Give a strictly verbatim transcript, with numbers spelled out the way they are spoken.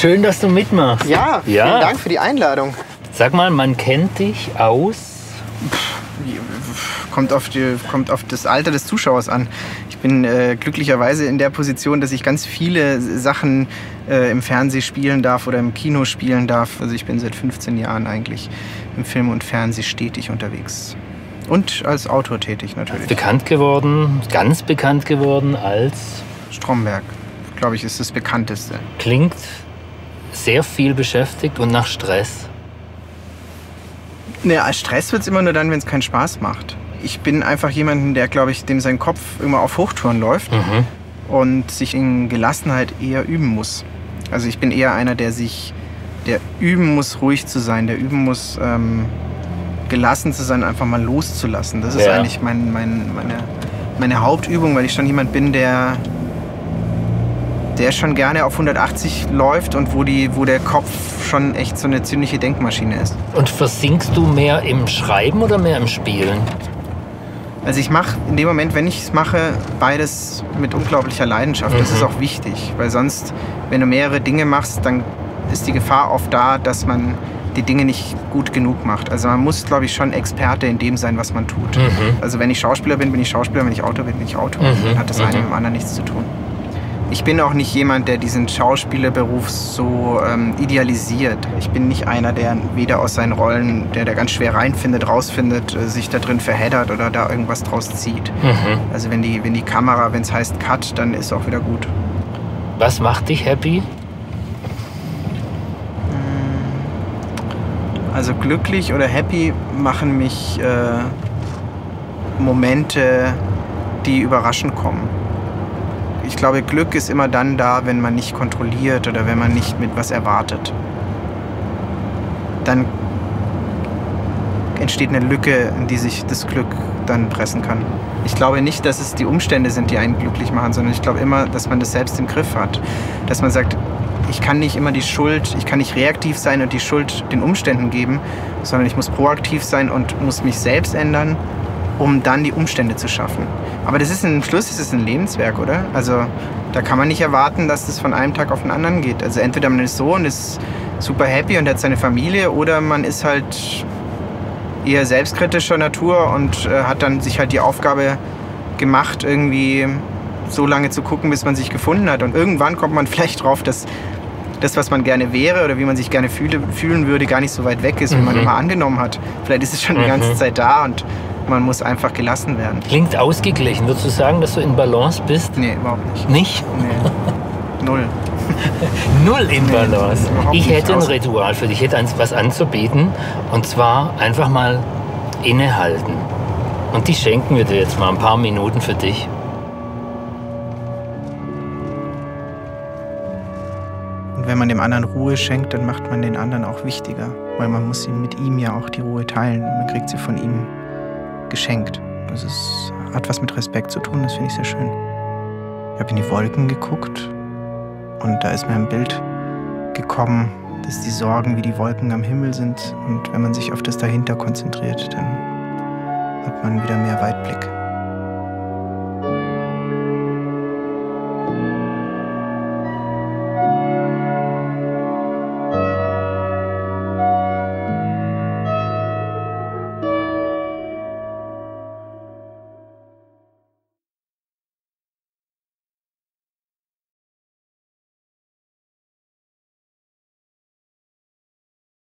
schön, dass du mitmachst. Ja, ja, vielen Dank für die Einladung. Sag mal, man kennt dich aus? Kommt auf, die, kommt auf das Alter des Zuschauers an. Ich bin äh, glücklicherweise in der Position, dass ich ganz viele Sachen äh, im Fernsehen spielen darf oder im Kino spielen darf. Also ich bin seit fünfzehn Jahren eigentlich im Film und Fernsehen stetig unterwegs. Und als Autor tätig natürlich. Bekannt geworden, ganz bekannt geworden als? Stromberg, glaube ich, ist das bekannteste. Klingt sehr viel beschäftigt und nach Stress. Ne, als Stress wird es immer nur dann, wenn es keinen Spaß macht. Ich bin einfach jemand, der, glaube ich, dem sein Kopf immer auf Hochtouren läuft Mhm. und sich in Gelassenheit eher üben muss. Also ich bin eher einer, der sich, der üben muss, ruhig zu sein, der üben muss, ähm, gelassen zu sein, einfach mal loszulassen. Das ist Ja. eigentlich mein, mein, meine, meine Hauptübung, weil ich schon jemand bin, der, der schon gerne auf hundertachtzig läuft und wo, die, wo der Kopf schon echt so eine ziemliche Denkmaschine ist. Und versinkst du mehr im Schreiben oder mehr im Spielen? Also ich mache in dem Moment, wenn ich es mache, beides mit unglaublicher Leidenschaft. Das Mhm. ist auch wichtig, weil sonst, wenn du mehrere Dinge machst, dann ist die Gefahr oft da, dass man die Dinge nicht gut genug macht. Also man muss, glaube ich, schon Experte in dem sein, was man tut. Mhm. Also wenn ich Schauspieler bin, bin ich Schauspieler, wenn ich Autor bin, bin ich Autor. Mhm. Dann hat das Mhm. eine mit dem anderen nichts zu tun. Ich bin auch nicht jemand, der diesen Schauspielerberuf so ähm, idealisiert. Ich bin nicht einer, der weder aus seinen Rollen, der da ganz schwer reinfindet, rausfindet, äh, sich da drin verheddert oder da irgendwas draus zieht. Mhm. Also wenn die, wenn die Kamera, wenn es heißt Cut, dann ist auch wieder gut. Was macht dich happy? Also glücklich oder happy machen mich äh, Momente, die überraschend kommen. Ich glaube, Glück ist immer dann da, wenn man nicht kontrolliert oder wenn man nicht mit was erwartet. Dann entsteht eine Lücke, in die sich das Glück dann pressen kann. Ich glaube nicht, dass es die Umstände sind, die einen glücklich machen, sondern ich glaube immer, dass man das selbst im Griff hat. Dass man sagt, ich kann nicht immer die Schuld, ich kann nicht reaktiv sein und die Schuld den Umständen geben, sondern ich muss proaktiv sein und muss mich selbst ändern, um dann die Umstände zu schaffen. Aber das ist am Schluss, das ist ein Lebenswerk, oder? Also da kann man nicht erwarten, dass das von einem Tag auf den anderen geht. Also entweder man ist so und ist super happy und hat seine Familie, oder man ist halt eher selbstkritischer Natur und äh, hat dann sich halt die Aufgabe gemacht, irgendwie so lange zu gucken, bis man sich gefunden hat. Und irgendwann kommt man vielleicht drauf, dass das, was man gerne wäre oder wie man sich gerne fühle, fühlen würde, gar nicht so weit weg ist, wie Mhm. man immer angenommen hat. Vielleicht ist es schon die Mhm. ganze Zeit da und man muss einfach gelassen werden. Klingt ausgeglichen. Würdest du sagen, dass du in Balance bist? Nee, überhaupt nicht. Nicht? Nee. Null. Null in Nee, Balance. überhaupt Ich nicht hätte ein aus- Ritual für dich. Ich hätte eins, was anzubieten. Und zwar einfach mal innehalten. Und die schenken wir dir jetzt mal ein paar Minuten für dich. Und wenn man dem anderen Ruhe schenkt, dann macht man den anderen auch wichtiger. Weil man muss ihm mit ihm ja auch die Ruhe teilen. Man kriegt sie von ihm geschenkt. Das ist, hat was mit Respekt zu tun, das finde ich sehr schön. Ich habe in die Wolken geguckt und da ist mir ein Bild gekommen, dass die Sorgen wie die Wolken am Himmel sind. Und wenn man sich auf das dahinter konzentriert, dann hat man wieder mehr Weitblick.